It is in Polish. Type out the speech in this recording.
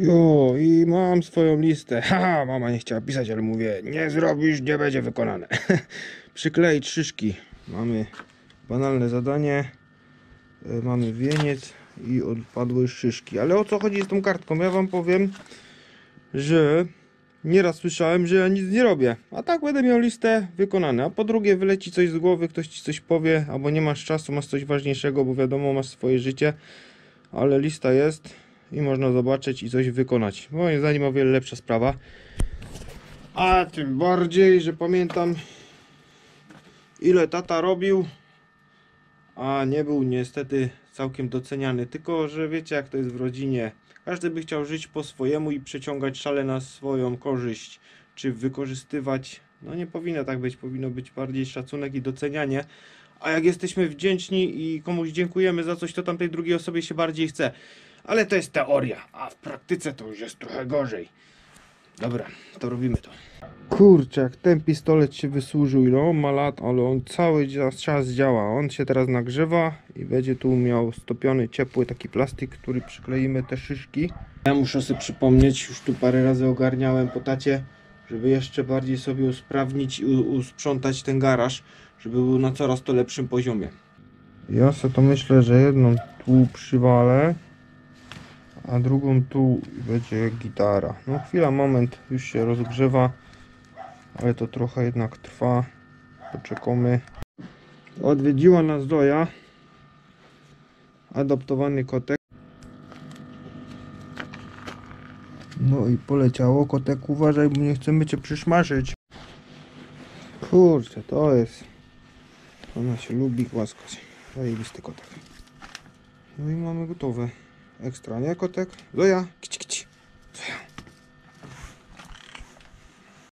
Jo, i mam swoją listę. Haha, mama nie chciała pisać, ale mówię, nie zrobisz, nie będzie wykonane. Przykleić szyszki. Mamy banalne zadanie. Mamy wieniec i odpadłe szyszki. Ale o co chodzi z tą kartką? Ja wam powiem, że nieraz słyszałem, że ja nic nie robię. A tak będę miał listę wykonane. A po drugie wyleci coś z głowy, ktoś ci coś powie, albo nie masz czasu, masz coś ważniejszego, bo wiadomo, masz swoje życie. Ale lista jest i można zobaczyć i coś wykonać. Moim zdaniem o wiele lepsza sprawa. A tym bardziej, że pamiętam, ile tata robił, a nie był niestety całkiem doceniany. Tylko że wiecie, jak to jest w rodzinie. Każdy by chciał żyć po swojemu i przeciągać szale na swoją korzyść, czy wykorzystywać. No nie powinno tak być, powinno być bardziej szacunek i docenianie. A jak jesteśmy wdzięczni i komuś dziękujemy za coś, to tamtej drugiej osobie się bardziej chce. Ale to jest teoria, a w praktyce to już jest trochę gorzej. Dobra, to robimy to. Kurczę, jak ten pistolet się wysłużył, ile on ma lat, ale on cały czas działa. On się teraz nagrzewa i będzie tu miał stopiony, ciepły taki plastik, który przykleimy te szyszki. Ja muszę sobie przypomnieć, już tu parę razy ogarniałem po tacie, żeby jeszcze bardziej sobie usprawnić i usprzątać ten garaż, żeby był na coraz to lepszym poziomie. Ja sobie to myślę, że jedną tu przywalę, a drugą tu będzie gitara. No chwila, moment, już się rozgrzewa, ale to trochę jednak trwa. Poczekamy. Odwiedziła nas Zoja, adoptowany kotek. No i poleciało. Kotek, uważaj, bo nie chcemy cię przysmażyć. Kurczę, to jest... Ona się lubi głaskać. Zajebisty kotek. No i mamy gotowe. Ekstra, nie kotek? Zoja, kici kici.